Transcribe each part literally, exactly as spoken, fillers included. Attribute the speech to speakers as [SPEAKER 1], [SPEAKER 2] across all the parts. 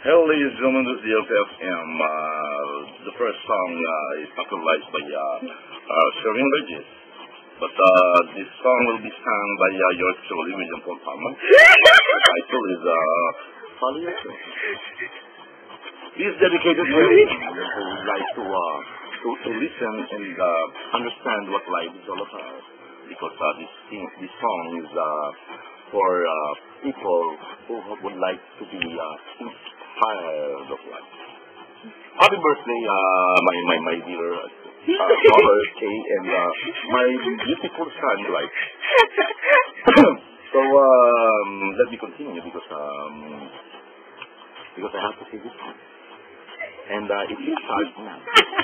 [SPEAKER 1] Hello, ladies and gentlemen, this is the L P F M. Uh, the first song uh, is popularized by uh, uh, Sherwin Burgess. But uh, this song will be sung by uh, yours truly, William Paul Palmer. The title is uh, Follow Your Soul. This is dedicated to everyone who would like to, uh, to, to listen and uh, understand what life is all about. Because uh, this, thing, this song is uh, for uh, people who would like to be uh, inspired of life. Happy birthday, uh, my, my, my dear uh, daughter, Kay, and uh, my beautiful son, Dwight. So, um, let me continue because, um, because I have to say this one. And uh, it will start now.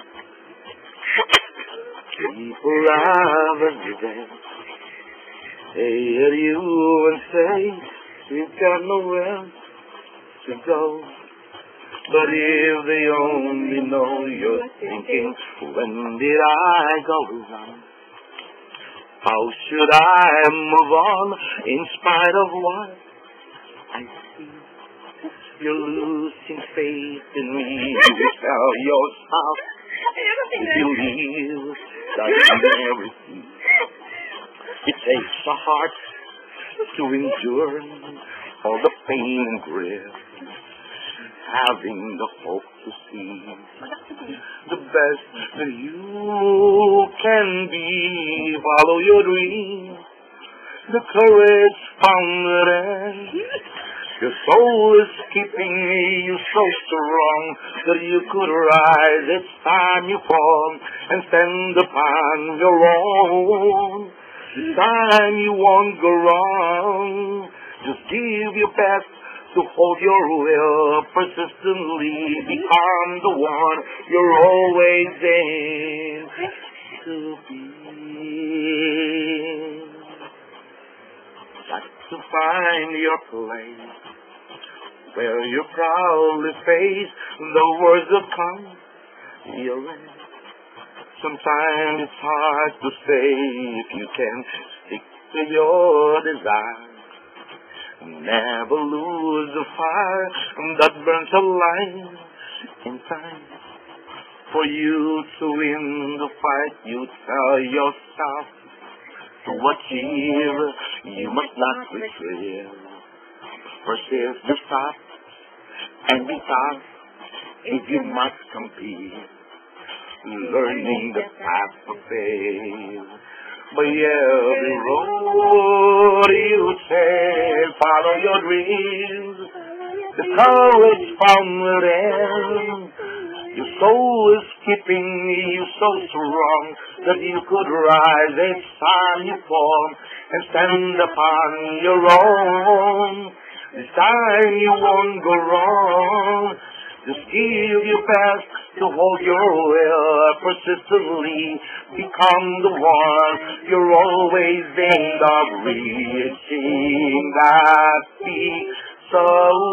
[SPEAKER 1] People have every day. They hear you and say, you've got nowhere to go. But if they only know you're thinking, when did I go wrong? How should I move on in spite of what I see? You're losing faith in me. You tell yourself if you leave that you never see. It takes a heart to endure all the pain and grief, having the hope to see the best that you can be. Follow your dreams, the courage found within. Your soul is keeping you so strong that you could rise each time you fall and stand upon your own. This time you won't go wrong. Just give your best to hold your will persistently. Become the one you're always in to be. Got to find your place where you proudly face the words that come your way. Sometimes it's hard to say if you can stick to your desire. Never lose the fire that burns alive in time. For you to win the fight, you tell yourself to achieve, you must not retreat. Persist to stop and be tough if you must compete. Learning the path of faith. By every road you take, follow your dreams. The courage found within. Your soul is keeping you so strong that you could rise each time you fall and stand upon your own. This time you won't go wrong. Just give your best to hold your will persistently. Become the one you're always aimed of reaching that peak so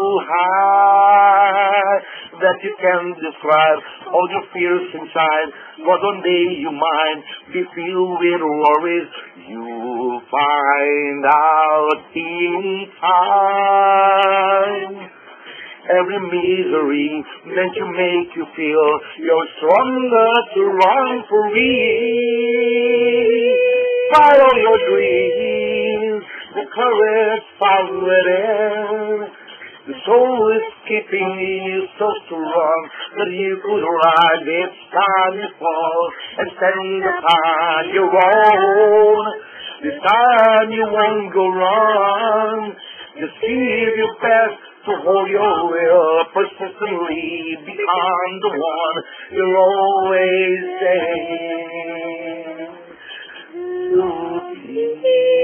[SPEAKER 1] high that you can't describe all your fears inside. But one day you might be filled with worries. You'll find out in time. Every misery meant to make you feel you're stronger to run for me. Follow your dreams, the courage found within. The soul is keeping you so strong that you could rise each time you fall and stand upon your own. This time you won't go wrong. Just give your best to hold your will persistently. Become the one you're always saying to be.